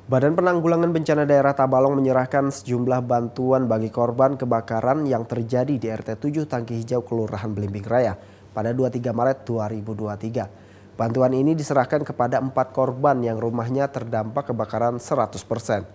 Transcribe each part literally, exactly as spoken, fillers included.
Badan Penanggulangan Bencana Daerah Tabalong menyerahkan sejumlah bantuan bagi korban kebakaran yang terjadi di R T tujuh Tangki Hijau, Kelurahan Belimbing Raya pada dua puluh tiga Maret dua ribu dua puluh tiga. Bantuan ini diserahkan kepada empat korban yang rumahnya terdampak kebakaran seratus persen.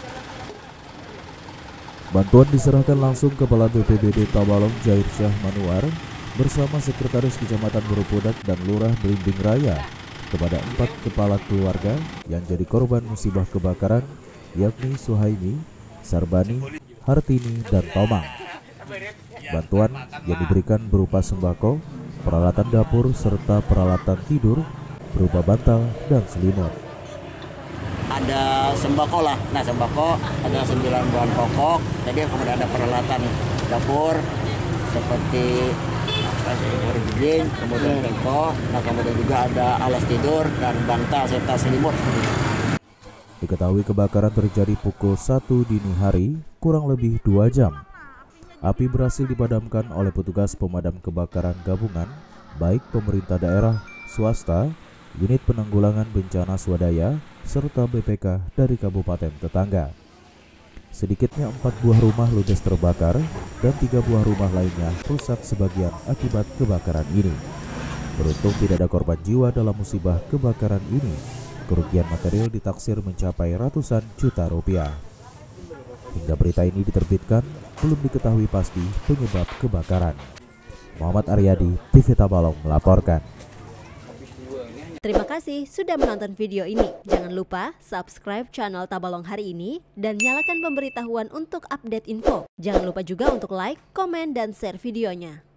Bantuan diserahkan langsung Kepala B P B D Tabalong Jair Syah Manuar bersama Sekretaris Kecamatan Borobudak dan Lurah Belimbing Raya kepada empat kepala keluarga yang jadi korban musibah kebakaran, yakni Suhaimi, Sarbani, Hartini, dan Tomang. Bantuan yang diberikan berupa sembako, peralatan dapur, serta peralatan tidur berupa bantal dan selimut. Ada sembako lah, nah sembako ada sembilan bahan pokok, jadi kemudian ada peralatan dapur seperti giling, kemudian teko, nah kemudian juga ada alas tidur dan bantal serta selimut. Diketahui kebakaran terjadi pukul satu dini hari, kurang lebih dua jam. Api berhasil dipadamkan oleh petugas pemadam kebakaran gabungan, baik pemerintah daerah, swasta, unit penanggulangan bencana swadaya, serta B P K dari kabupaten tetangga. Sedikitnya empat buah rumah ludes terbakar dan tiga buah rumah lainnya rusak sebagian akibat kebakaran ini. Beruntung tidak ada korban jiwa dalam musibah kebakaran ini. Kerugian material ditaksir mencapai ratusan juta rupiah. Hingga berita ini diterbitkan, belum diketahui pasti penyebab kebakaran. Muhammad Aryadi, T V Tabalong melaporkan. Terima kasih sudah menonton video ini. Jangan lupa subscribe channel Tabalong Hari Ini dan nyalakan pemberitahuan untuk update info. Jangan lupa juga untuk like, komen, dan share videonya.